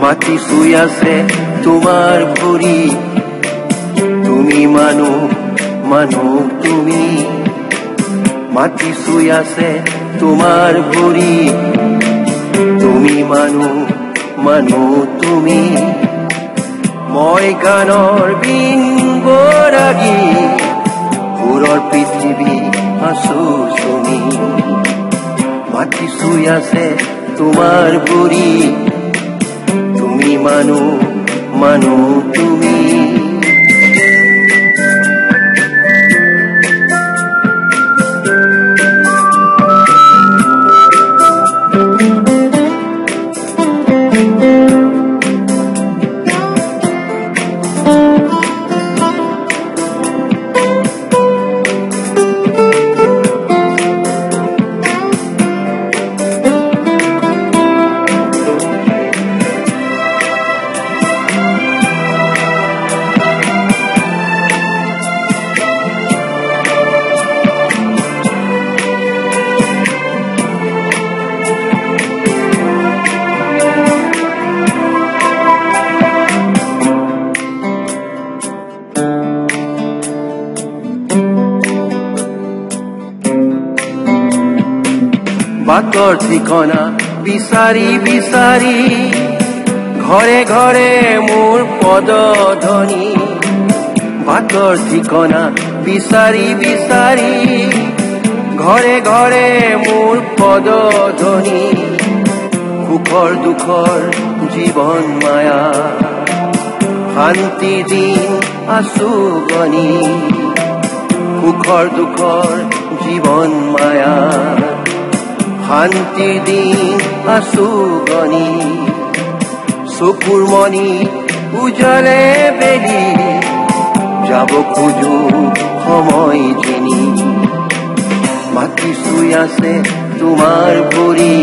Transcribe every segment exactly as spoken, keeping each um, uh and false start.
মাটি চুই আছে তোমাৰ ভৰি তুমি মানুহ মানুহ তুমি মাটি চুই আছে তোমাৰ ভৰি তুমি মানুহ মানুহ তুমি মই গানৰ বিন বৰাগী সুৰৰ পৃথিৱী আছো তুমি মাটি চুই আছে তোমাৰ ভৰি তুমি মানুহ মানুহ তুমি বাটৰ ঠিকনা বিচাৰি বিচাৰি ঘৰে ঘৰে মোৰ পদধ্বনি বাটৰ ঠিকনা বিচাৰি বিচাৰি ঘৰে ঘৰে মোৰ পদধ্বনি সুখৰ দুখৰ জীৱন মায়া শান্তি দিন আছো গনি সুখৰ দুখৰ জীৱন মায়া শান্তি দিন আছো গনি চকুৰ মণি উজলে বেলি যাব খোজো সময় জিনি মাটি চুই আছে তোমাৰ ভৰি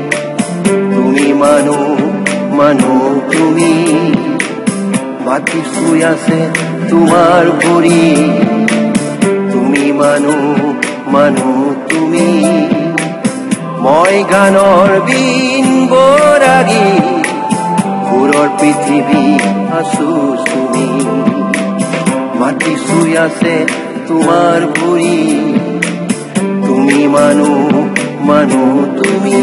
তুমি মানুহ মানুহ তুমি মাটি চুই আছে তোমাৰ ভৰি তুমি মানুহ মানুহ তুমি মই গানৰ বিন বৰাগী সুৰৰ পৃথিৱী আছো তুমি মাটি চুই আছে তোমাৰ ভৰি তুমি মানুহ মানুহ তুমি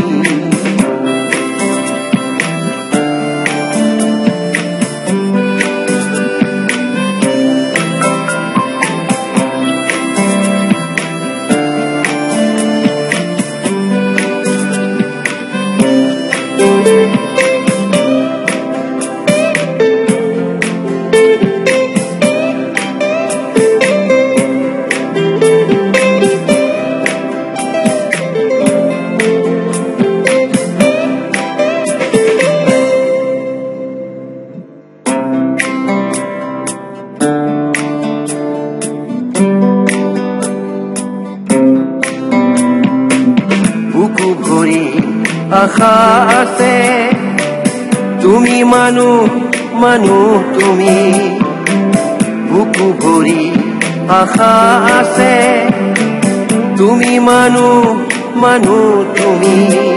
বুকু ভৰি আশা আছে তুমি মানুহ মানুহ তুমি বুকু ভৰি আশা আছে তুমি মানুহ মানুহ তুমি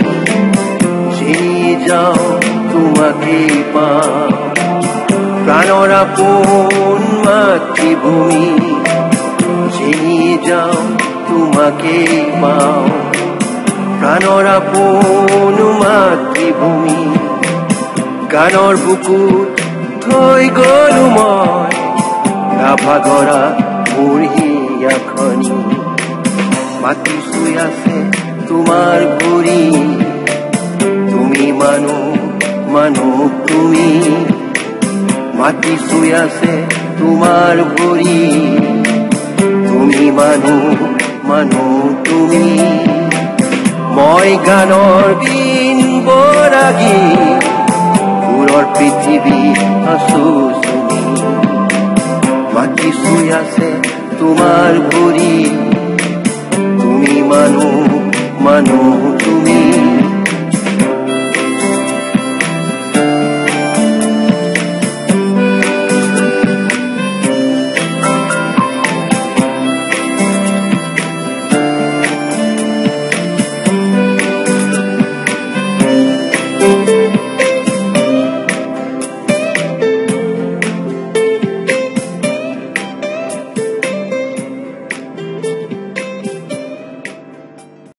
চিনি যাওঁ তোমাকেই পাওঁ প্ৰাণৰ আপোন মাতৃভূমি চিনি যাওঁ তোমাকেই পাওঁ প্ৰাণৰ আপোন মাতৃভূমি গানৰ বুকুত থৈ গলো মই নাভাগৰা মোৰ হিয়াখনি মাটি চুই আছে তোমাৰ ভৰি তুমি মানুহ মানুহ তুমি মাটি চুই আছে তোমাৰ ভৰি তুমি মানুহ মানুহ তুমি মই গানৰ বিন বৰাগী সুৰৰ পৃথিৱী আছো তুমি মাটি চুই আছে তোমাৰ ভৰি তুমি মানুহ